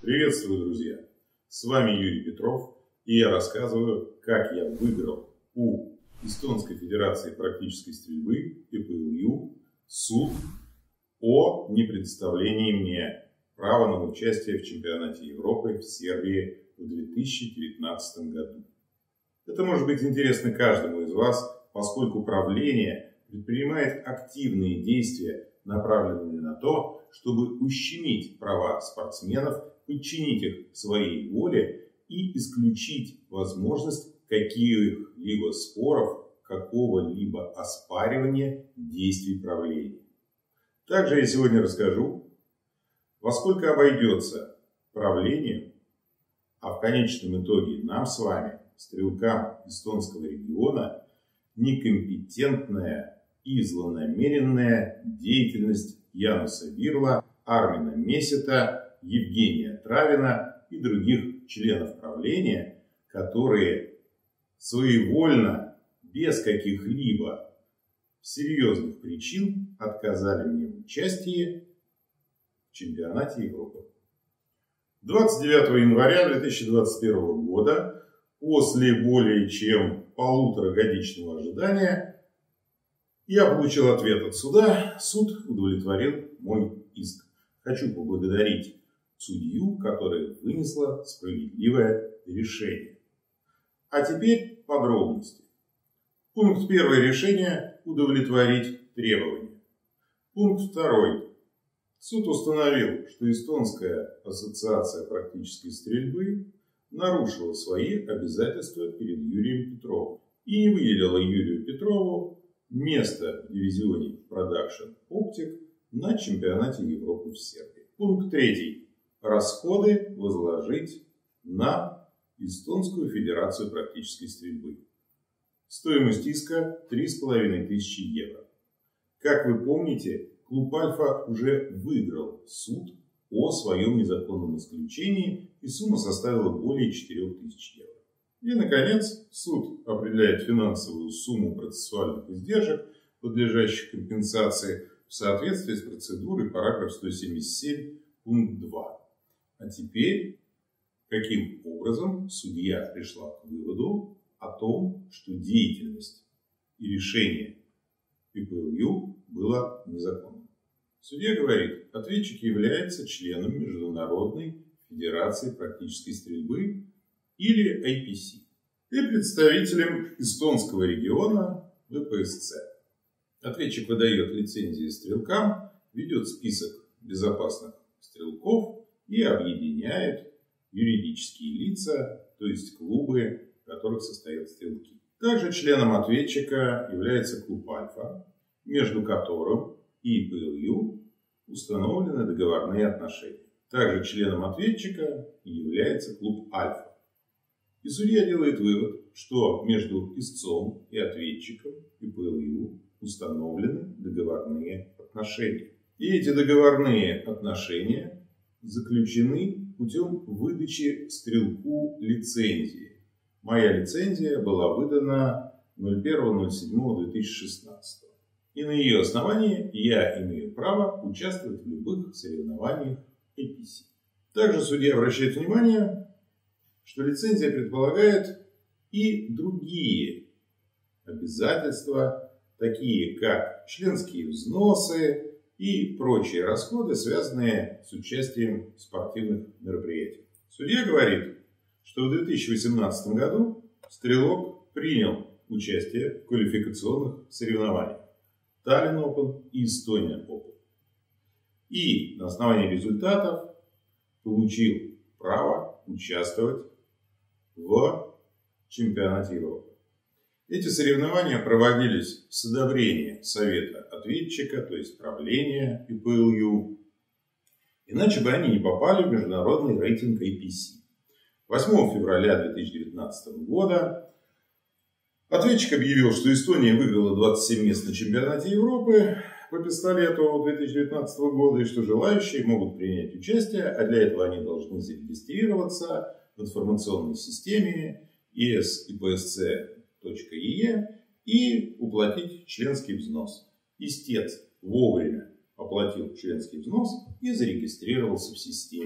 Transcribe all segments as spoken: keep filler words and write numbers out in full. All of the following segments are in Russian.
Приветствую, друзья! С вами Юрий Петров, и я рассказываю, как я выиграл у Эстонской Федерации Практической Стрельбы и пэ эл ю суд о непредоставлении мне права на участие в чемпионате Европы в Сербии в две тысячи девятнадцатом году. Это может быть интересно каждому из вас, поскольку правление предпринимает активные действия, направленные на то, чтобы ущемить права спортсменов, подчинить их своей воле и исключить возможность каких-либо споров, какого-либо оспаривания действий правления. Также я сегодня расскажу, во сколько обойдется правлению, а в конечном итоге нам с вами, стрелкам эстонского региона, некомпетентная и злонамеренная деятельность Януса Вирла, Армина Месета, Евгения Травина и других членов правления, которые своевольно, без каких-либо серьезных причин отказали мне в участии в чемпионате Европы. двадцать девятого января две тысячи двадцать первого года, после более чем полуторагодичного ожидания, я получил ответ от суда. Суд удовлетворил мой иск. Хочу поблагодарить судью, которая вынесла справедливое решение. А теперь подробности. Пункт первый решения – удовлетворить требования. Пункт второй. Суд установил, что Эстонская ассоциация практической стрельбы нарушила свои обязательства перед Юрием Петровым и не выделила Юрию Петрову место в дивизионе Production Optic на чемпионате Европы в Сербии. Пункт третий. Расходы возложить на Эстонскую Федерацию Практической Стрельбы. Стоимость иска три с половиной тысячи евро. Как вы помните, клуб Альфа уже выиграл суд о своем незаконном исключении, и сумма составила более четырёх тысяч евро. И, наконец, суд определяет финансовую сумму процессуальных издержек, подлежащих компенсации, в соответствии с процедурой параграф сто семьдесят семь пункт два. А теперь, каким образом судья пришла к выводу о том, что деятельность и решение пэ эл ю было незаконным. Судья говорит, ответчик является членом Международной Федерации Практической Стрельбы или ай пи си и представителем эстонского региона вэ пэ эс цэ. Ответчик выдает лицензии стрелкам, ведет список безопасных стрелков и объединяет юридические лица, то есть клубы, в которых состоят стрелки. Также членом ответчика является клуб Альфа, между которым и пэ эл ю установлены договорные отношения. Также членом ответчика является клуб Альфа. И судья делает вывод, что между истцом и ответчиком и пэ эл ю установлены договорные отношения. И эти договорные отношения заключены путем выдачи стрелку лицензии. Моя лицензия была выдана ноль первого ноль седьмого две тысячи шестнадцатого. И на ее основании я имею право участвовать в любых соревнованиях ай пи си. Также судья обращает внимание, что лицензия предполагает и другие обязательства, такие как членские взносы и прочие расходы, связанные с участием в спортивных мероприятиях. Судья говорит, что в две тысячи восемнадцатом году стрелок принял участие в квалификационных соревнованиях Таллин Опен и Эстония Опен. И на основании результатов получил право участвовать в чемпионате Европы. Эти соревнования проводились с одобрения совета ответчика, то есть правления и пэ эл ю, иначе бы они не попали в международный рейтинг ай пи си. восьмого февраля две тысячи девятнадцатого года ответчик объявил, что Эстония выиграла двадцать семь мест на чемпионате Европы по пистолету две тысячи девятнадцатого года, и что желающие могут принять участие, а для этого они должны зарегистрироваться в информационной системе и эс и пэ эс цэ точка и и и уплатить членский взнос. Истец вовремя оплатил членский взнос и зарегистрировался в системе.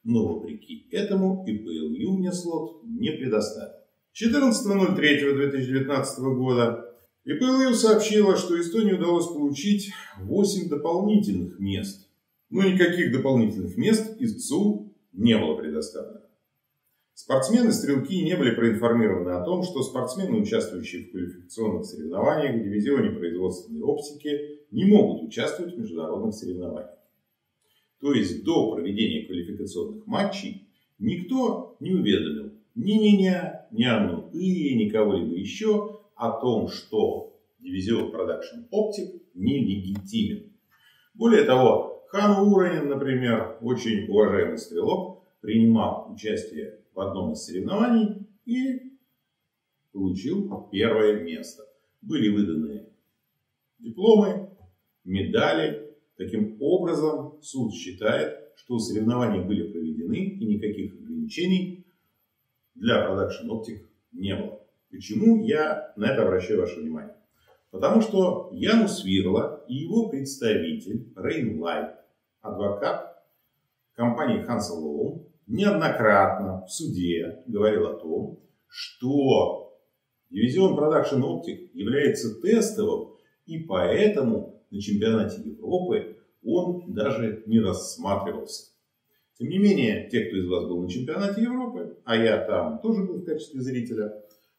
но вопреки этому ИПЛЮ мне слот не предоставил. четырнадцатого ноль третьего две тысячи девятнадцатого года ИПЛЮ сообщила, что Эстонии удалось получить восемь дополнительных мест, но никаких дополнительных мест из ЦУ не было предоставлено. Спортсмены-стрелки не были проинформированы о том, что спортсмены, участвующие в квалификационных соревнованиях в дивизионе производственной оптики, не могут участвовать в международных соревнованиях. То есть до проведения квалификационных матчей никто не уведомил ни меня, ни Анну И, ни кого-либо еще о том, что дивизион Production Optic нелегитимен. Более того, Хан Уранин, например, очень уважаемый стрелок, принимал участие в одном из соревнований и получил первое место. Были выданы дипломы, медали. Таким образом, суд считает, что соревнования были проведены и никаких ограничений для Production Optic не было. Почему я на это обращаю ваше внимание? Потому что Янус Вирла и его представитель Рейн Лайт, адвокат компании Hansel Loan, неоднократно в суде говорил о том, что дивизион Production Optic является тестовым, и поэтому на чемпионате Европы он даже не рассматривался. Тем не менее, те, кто из вас был на чемпионате Европы, а я там тоже был в качестве зрителя,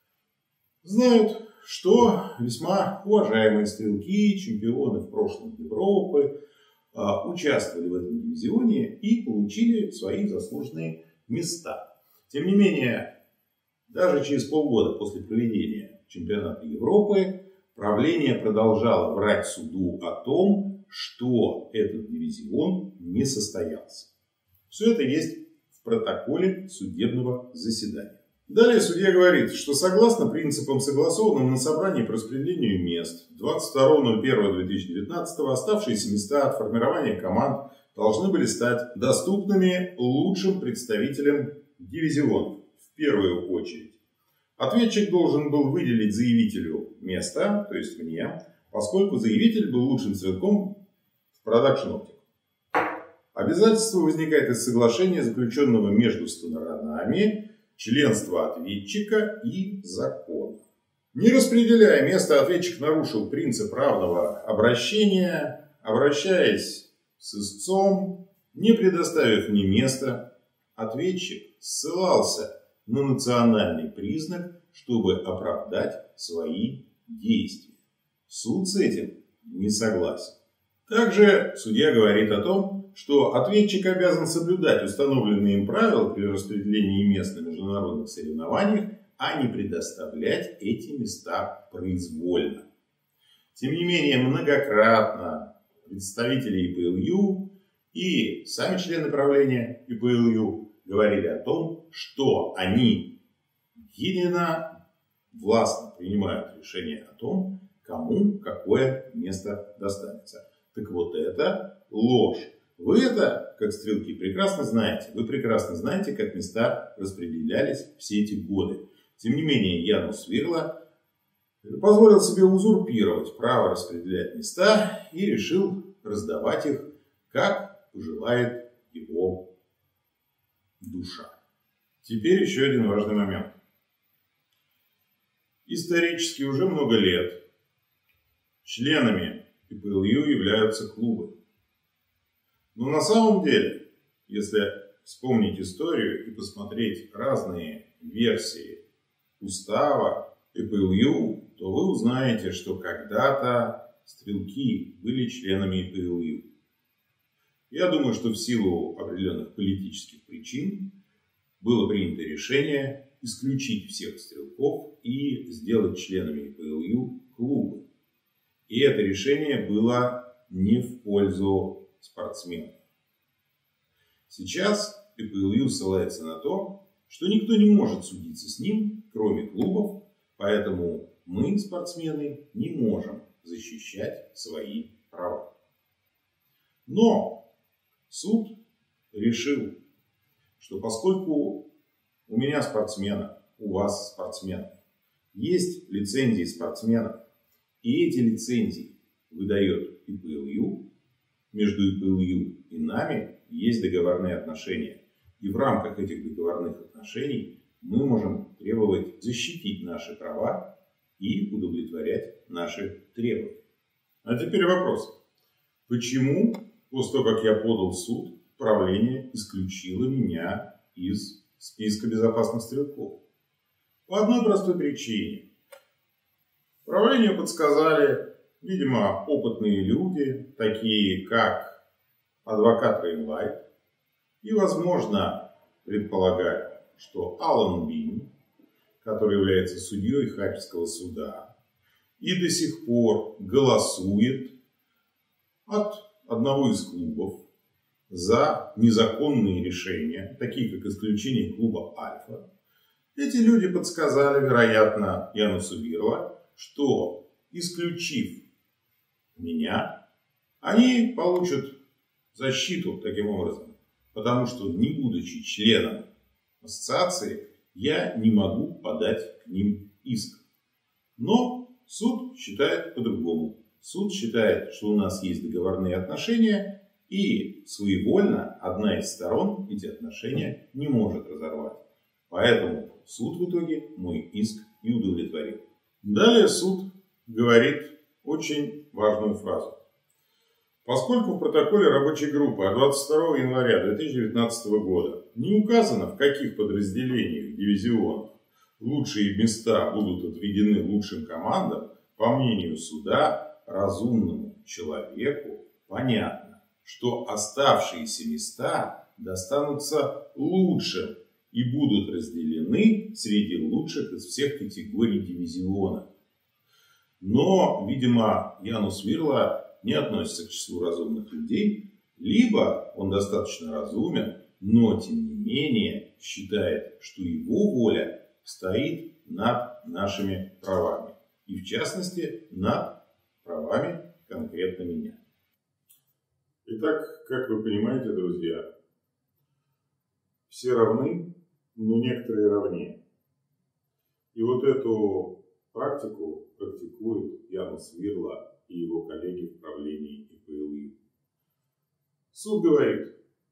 знают, что весьма уважаемые стрелки, чемпионы в прошлом Европы, участвовали в этом дивизионе и получили свои заслуженные места. Тем не менее, даже через полгода после проведения чемпионата Европы правление продолжало врать суду о том, что этот дивизион не состоялся. Все это есть в протоколе судебного заседания. Далее судья говорит, что согласно принципам, согласованным на собрании по распределению мест двадцать второго ноль первого две тысячи девятнадцатого, оставшиеся места от формирования команд должны были стать доступными лучшим представителям дивизионов. В первую очередь, ответчик должен был выделить заявителю место, то есть мне, поскольку заявитель был лучшим стрелком в Production Optic. Обязательство возникает из соглашения, заключенного между сторонами, членства ответчика и закона. Не распределяя место, ответчик нарушил принцип равного обращения, обращаясь с истцом, не предоставив мне места. Ответчик ссылался на национальный признак, чтобы оправдать свои действия. Суд с этим не согласен. Также судья говорит о том, что ответчик обязан соблюдать установленные им правила при распределении мест на международных соревнованиях, а не предоставлять эти места произвольно. Тем не менее, многократно представители ИПЛЮ и сами члены правления ИПЛЮ говорили о том, что они единовластно принимают решение о том, кому какое место достанется. Так вот, это ложь. Вы это, как стрелки, прекрасно знаете. Вы прекрасно знаете, как места распределялись все эти годы. Тем не менее, Янус Вирла позволил себе узурпировать право распределять места и решил раздавать их, как пожелает его душа. Теперь еще один важный момент. Исторически уже много лет членами ИПЛЮ являются клубы. Но на самом деле, если вспомнить историю и посмотреть разные версии устава ИПЛЮ, то вы узнаете, что когда-то стрелки были членами ИПЛЮ. Я думаю, что в силу определенных политических причин было принято решение исключить всех стрелков и сделать членами ИПЛЮ клубы. И это решение было не в пользу спортсменов. Сейчас ИПЛЮ ссылается на то, что никто не может судиться с ним, кроме клубов, поэтому мы, спортсмены, не можем защищать свои права. Но суд решил, что поскольку у меня спортсмена, у вас спортсменов, есть лицензии спортсменов, и эти лицензии выдает ИПЛЮ, между ИПЛЮ и нами есть договорные отношения. И в рамках этих договорных отношений мы можем требовать защитить наши права и удовлетворять наши требования. А теперь вопрос. Почему после того, как я подал в суд, правление исключило меня из списка безопасных стрелков? По одной простой причине. Правлению подсказали, видимо, опытные люди, такие как адвокат Рейнлайт, и, возможно, предполагали, что Алан Бин, который является судьей Харьковского суда и до сих пор голосует от одного из клубов за незаконные решения, такие как исключение клуба Альфа, эти люди подсказали, вероятно, Янусу Вирла, что, исключив меня, они получат защиту таким образом, потому что, не будучи членом ассоциации, я не могу подать к ним иск. Но суд считает по-другому. Суд считает, что у нас есть договорные отношения, и своевольно одна из сторон эти отношения не может разорвать. Поэтому суд в итоге мой иск и удовлетворил. Далее суд говорит очень важную фразу. Поскольку в протоколе рабочей группы от двадцать второго января две тысячи девятнадцатого года не указано, в каких подразделениях дивизионов лучшие места будут отведены лучшим командам, по мнению суда, разумному человеку понятно, что оставшиеся места достанутся лучшим и будут разделены среди лучших из всех категорий дивизиона. Но, видимо, Янус Вирла не относится к числу разумных людей, либо он достаточно разумен, но, тем не менее, считает, что его воля стоит над нашими правами. И, в частности, над правами конкретно меня. Итак, как вы понимаете, друзья, все равны, но некоторые равнее. И вот эту практику практикует Янус Вирла и его коллеги в правлении И П Л Ю. Суд говорит,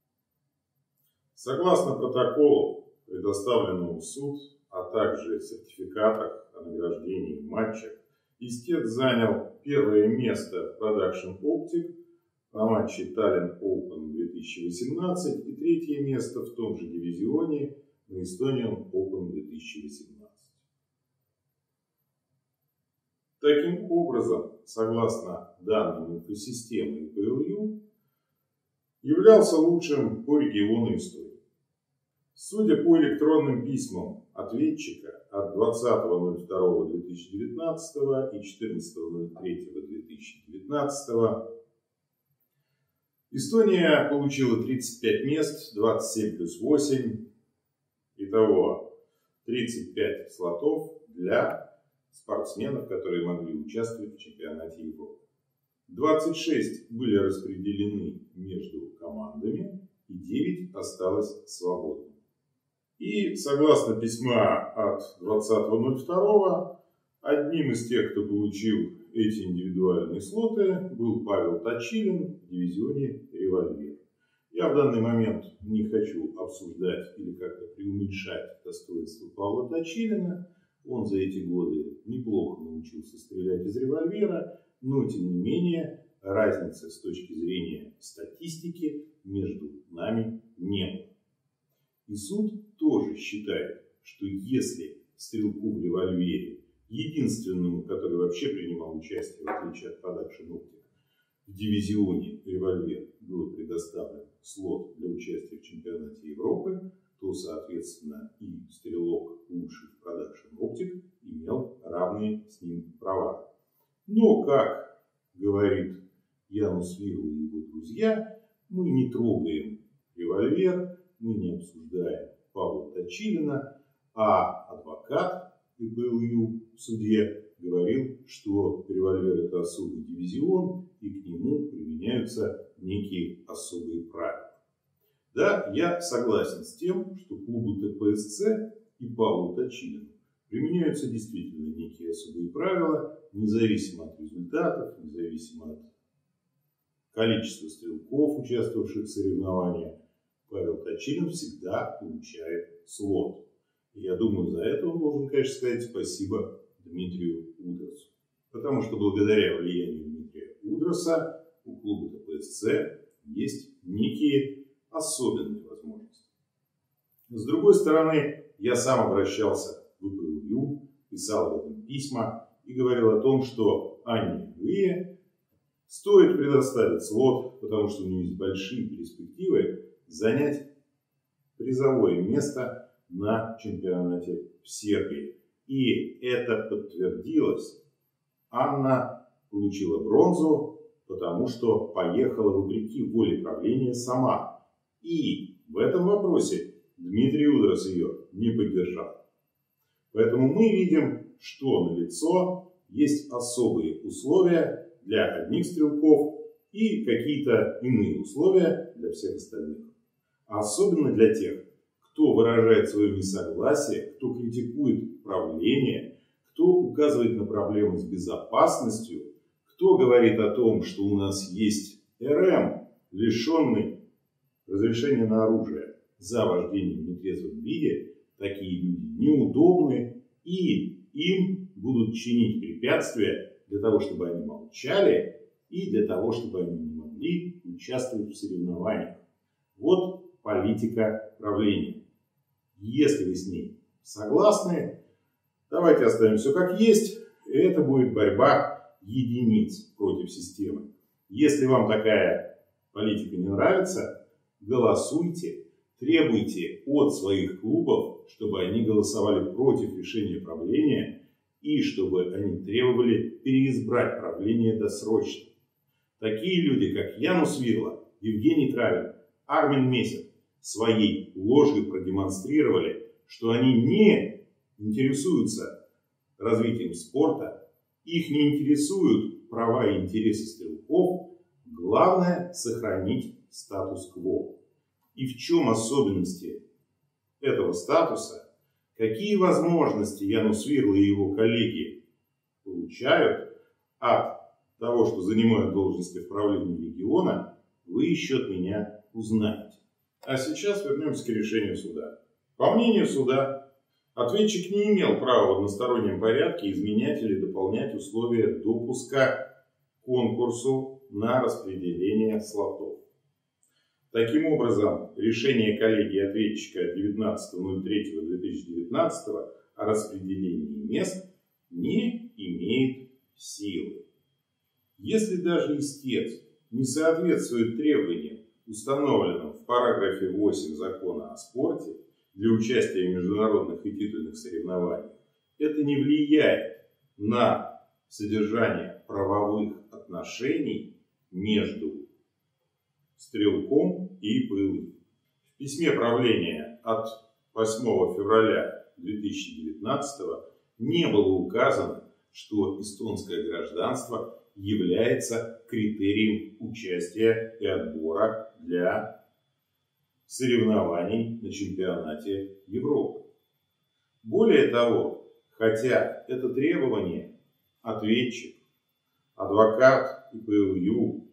согласно протоколу, предоставленному в суд, а также сертификатах о награждении в матчах, истец занял первое место в Production Optic на матче Tallinn Open две тысячи восемнадцать и третье место в том же дивизионе на Estonian Open две тысячи восемнадцать. Таким образом, согласно данным инфосистемы И П Л Ю, являлся лучшим по региону истории. Судя по электронным письмам ответчика от двадцатого ноль второго две тысячи девятнадцатого и четырнадцатого ноль третьего две тысячи девятнадцатого, Эстония получила тридцать пять мест, двадцать семь плюс восемь, итого тридцать пять слотов для спортсменов, которые могли участвовать в чемпионате Европы. двадцать шесть были распределены между командами, и девять осталось свободным. И согласно письма от двадцатого ноль второго, одним из тех, кто получил эти индивидуальные слоты, был Павел Точилин в дивизионе «Револьвер». Я в данный момент не хочу обсуждать или как-то преуменьшать достоинство Павла Точилина. Он за эти годы неплохо научился стрелять из револьвера, но тем не менее разницы с точки зрения статистики между нами не было. И суд тоже считает, что если стрелку в револьвере, единственному, который вообще принимал участие, в отличие от Production Optic, в дивизионе револьвер был предоставлен слот для участия в чемпионате Европы, то, соответственно, и стрелок лучший в Production Optic имел равные с ним права. Но, как говорит Янус Вирла и его друзья, мы не трогаем револьвер, мы не обсуждаем Павла Точилина, а адвокат И П Л Ю в суде говорил, что револьвер — это особый дивизион, и к нему применяются некие особые правила. Да, я согласен с тем, что клубу Т П С Ц и Павлу Точилину применяются действительно некие особые правила, независимо от результатов, независимо от количества стрелков, участвовавших в соревнованиях. Павел Точилин всегда получает слот. И я думаю, за это он должен, конечно, сказать спасибо Дмитрию Удросу. Потому что благодаря влиянию Дмитрия Удроса у клуба ТПСЦ есть некие особенные возможности. С другой стороны, я сам обращался в ИПЛЮ, писал об этом письма и говорил о том, что Анне Илье стоит предоставить слот, потому что у нее есть большие перспективы занять призовое место на чемпионате в Сербии. И это подтвердилось. Анна получила бронзу, потому что поехала вопреки воле правления сама. И в этом вопросе Дмитрий Удрос ее не поддержал. Поэтому мы видим, что налицо есть особые условия для одних стрелков и какие-то иные условия для всех остальных. А особенно для тех, кто выражает свое несогласие, кто критикует правление, кто указывает на проблемы с безопасностью, кто говорит о том, что у нас есть РМ, лишенный разрешения на оружие за вождение в нетрезвом виде. Такие люди неудобны, и им будут чинить препятствия для того, чтобы они молчали, и для того, чтобы они не могли участвовать в соревнованиях. Вот политика правления. Если вы с ней согласны, давайте оставим все как есть. Это будет борьба единиц против системы. Если вам такая политика не нравится, голосуйте, требуйте от своих клубов, чтобы они голосовали против решения правления и чтобы они требовали переизбрать правление досрочно. Такие люди, как Янус Вирла, Евгений Травин, Армин Месяц, своей ложью продемонстрировали, что они не интересуются развитием спорта, их не интересуют права и интересы стрелков, главное сохранить статус-кво. И в чем особенности этого статуса, какие возможности Янус Вирла и его коллеги получают от того, что занимают должности в правлении региона, вы еще от меня узнаете. А сейчас вернемся к решению суда. По мнению суда, ответчик не имел права в одностороннем порядке изменять или дополнять условия допуска к конкурсу на распределение слотов. Таким образом, решение коллегии ответчика девятнадцатого ноль третьего две тысячи девятнадцатого о распределении мест не имеет силы. Если даже истец не соответствует требованиям, установленным в параграфе восемь Закона о спорте для участия в международных и титульных соревнованиях, это не влияет на содержание правовых отношений между стрелком и ИПЛЮ. В письме правления от восьмого февраля две тысячи девятнадцатого не было указано, что эстонское гражданство является критерием участия и отбора для соревнований на чемпионате Европы. Более того, хотя это требование ответчик, адвокат ИПЛЮ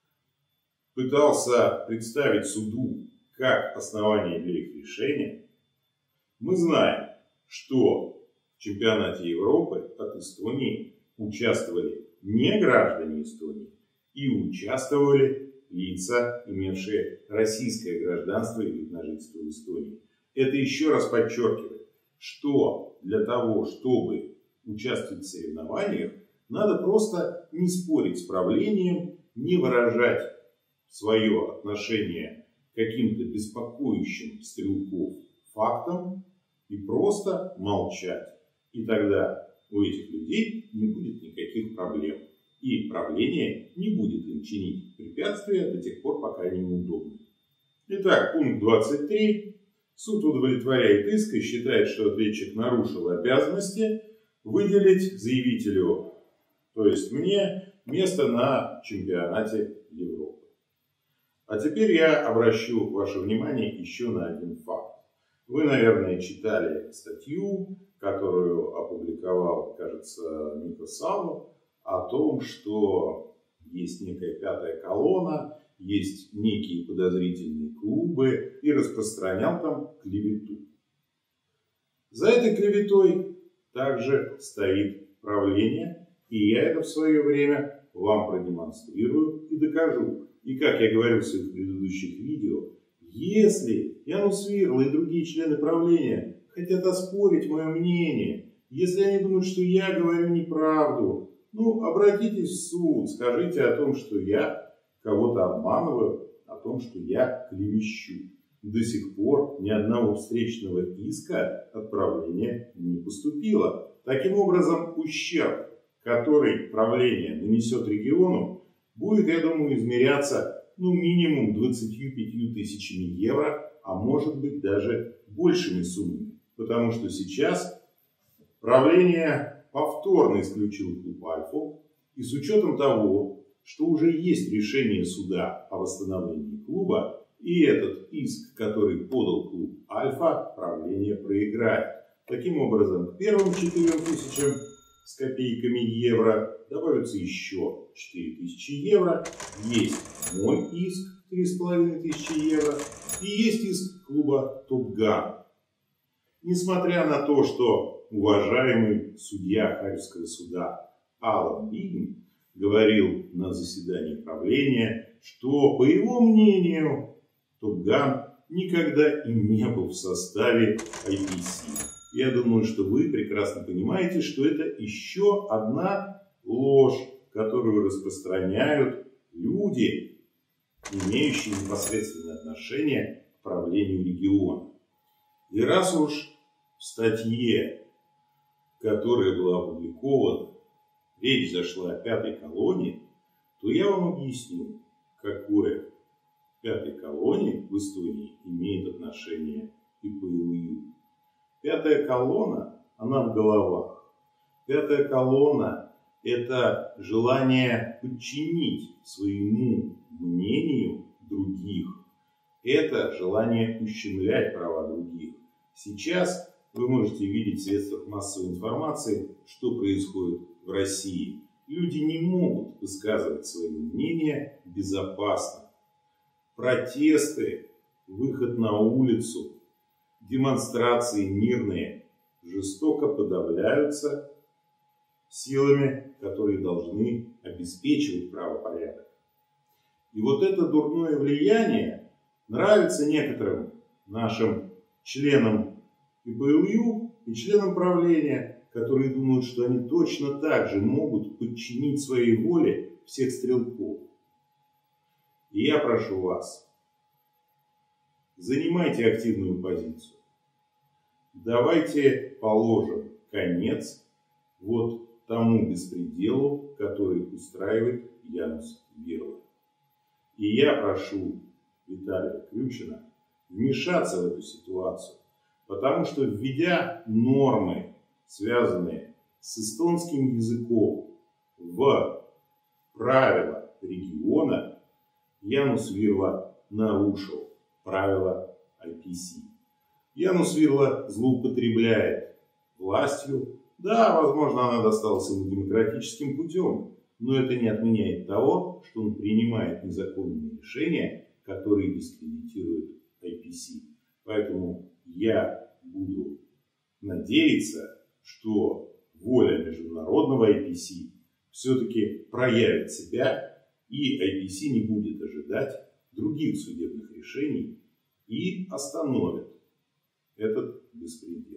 пытался представить суду как основание для их решения, мы знаем, что в чемпионате Европы от Эстонии участвовали не граждане Эстонии и участвовали лица, имевшие российское гражданство и вид на жительство в Эстонии. Это еще раз подчеркивает, что для того, чтобы участвовать в соревнованиях, надо просто не спорить с правлением, не выражать свое отношение к каким-то беспокоящим стрелков фактам и просто молчать. И тогда у этих людей не будет никаких проблем. И правление не будет им чинить препятствия до тех пор, пока они неудобны. Итак, пункт двадцать три. Суд удовлетворяет иск и считает, что ответчик нарушил обязанности выделить заявителю, то есть мне, место на чемпионате Европы. А теперь я обращу ваше внимание еще на один факт. Вы, наверное, читали статью, которую опубликовал, кажется, Мика Сало, о том, что есть некая пятая колонна, есть некие подозрительные клубы и распространял там клевету. За этой клеветой также стоит правление, и я это в свое время вам продемонстрирую и докажу. И как я говорил в своих предыдущих видео, если Янус Вирла и другие члены правления хотят оспорить мое мнение, если они думают, что я говорю неправду, ну, обратитесь в суд, скажите о том, что я кого-то обманываю, о том, что я клевещу. До сих пор ни одного встречного иска от правления не поступило. Таким образом, ущерб, который правление нанесет региону, будет, я думаю, измеряться ну, минимум двадцатью пятью тысячами евро, а может быть даже большими суммами. Потому что сейчас правление повторно исключило клуб Альфу, и с учетом того, что уже есть решение суда о восстановлении клуба, и этот иск, который подал клуб Альфа, правление проиграет. Таким образом, к первым четырем тысячам с копейками евро добавится еще четыре тысячи евро. Есть мой иск три с половиной тысячи евро и есть иск клуба Топ Ган. Несмотря на то, что уважаемый судья Харьковского суда Алан Бигн говорил на заседании правления, что, по его мнению, Топ Ган никогда и не был в составе ай пи си. Я думаю, что вы прекрасно понимаете, что это еще одна ложь, которую распространяют люди, имеющие непосредственное отношение к правлению региона. И раз уж в статье, которая была опубликована, речь зашла о пятой колонии, то я вам объясню, какое пятой колонии в Эстонии имеет отношение и по ИЛЮ. Пятая колонна, она в головах. Пятая колонна – это желание подчинить своему мнению других. Это желание ущемлять права других. Сейчас вы можете видеть в средствах массовой информации, что происходит в России. Люди не могут высказывать свое мнение безопасно. Протесты, выход на улицу, демонстрации мирные жестоко подавляются силами, которые должны обеспечивать правопорядок. И вот это дурное влияние нравится некоторым нашим членам и по ИЛЮ, и членам правления, которые думают, что они точно так же могут подчинить своей воле всех стрелков. И я прошу вас, занимайте активную позицию. Давайте положим конец вот тому беспределу, который устраивает Янус Вирла. И я прошу Виталия Крючина вмешаться в эту ситуацию, потому что, введя нормы, связанные с эстонским языком, в правила региона, Янус Вирла нарушил правила ай пи си. Янус Вирла злоупотребляет властью. Да, возможно, она досталась ему демократическим путем, но это не отменяет того, что он принимает незаконные решения, которые дискредитируют ай пи си. Поэтому я буду надеяться, что воля международного ай пи си все-таки проявит себя, и ай пи си не будет ожидать других судебных решений и остановит этот беспредел.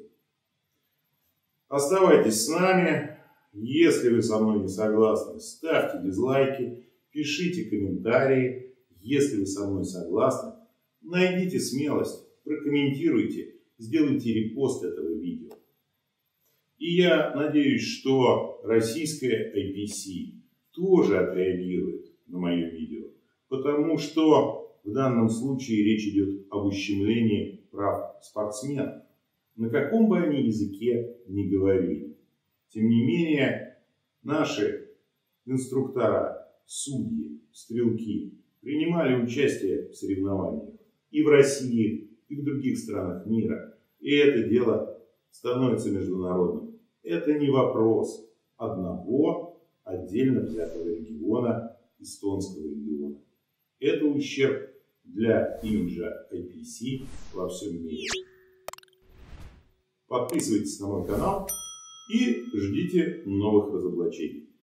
Оставайтесь с нами. Если вы со мной не согласны, ставьте дизлайки, пишите комментарии. Если вы со мной согласны, найдите смелость, прокомментируйте, сделайте репост этого видео. И я надеюсь, что российская ай пи си тоже отреагирует на мое видео, потому что в данном случае речь идет об ущемлении прав спортсменов, на каком бы они языке ни говорили. Тем не менее, наши инструктора, судьи, стрелки принимали участие в соревнованиях и в России, и в других странах мира. И это дело становится международным. Это не вопрос одного отдельно взятого региона, эстонского региона. Это ущерб для имиджа ай пи си во всем мире. Подписывайтесь на мой канал и ждите новых разоблачений.